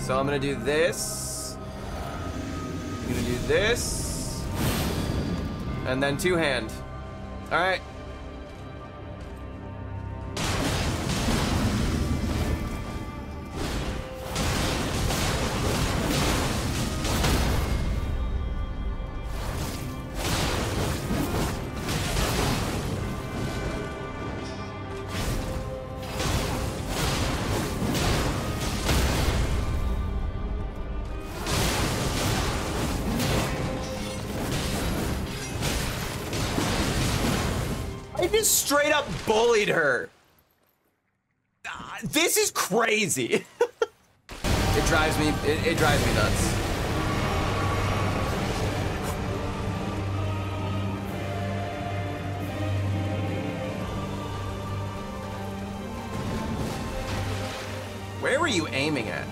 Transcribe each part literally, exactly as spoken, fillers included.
So I'm gonna do this. I'm gonna do this. And then two hand. All right. I just straight up bullied her. Ah, this is crazy. It drives me, it, it drives me nuts. Where were you aiming at?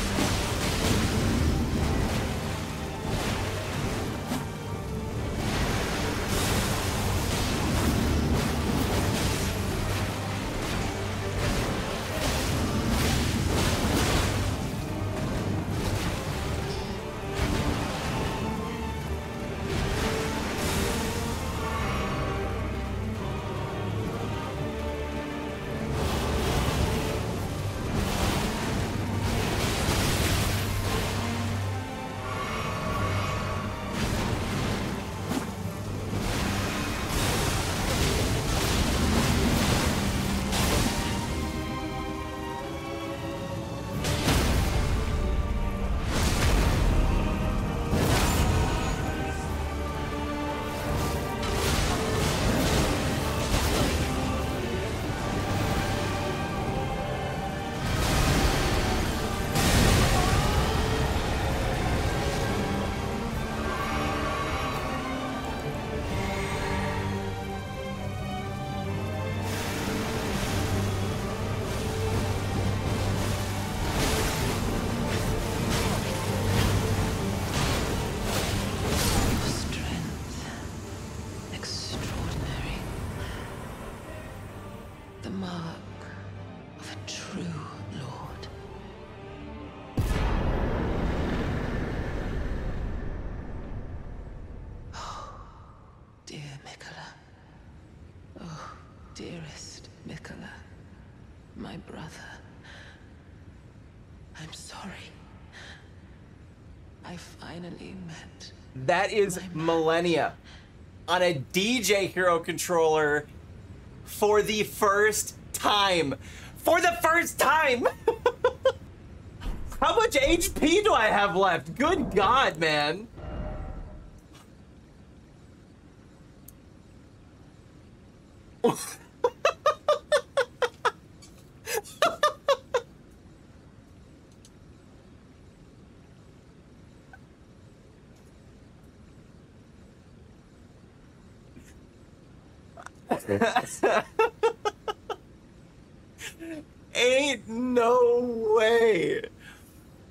Dearest Miquella, my brother, I'm sorry. I finally met. That is Millennia on a D J Hero controller for the first time. For the first time! How much H P do I have left? Good God, man. Ain't no way.